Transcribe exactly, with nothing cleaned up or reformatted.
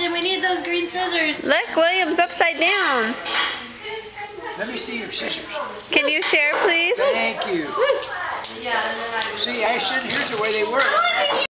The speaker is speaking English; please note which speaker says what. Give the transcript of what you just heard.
Speaker 1: Ashton, we need those green scissors.
Speaker 2: Look, William's upside down.
Speaker 3: Let me see your scissors.
Speaker 2: Can you share, please?
Speaker 3: Thank you. See, Ashton, here's the way they work.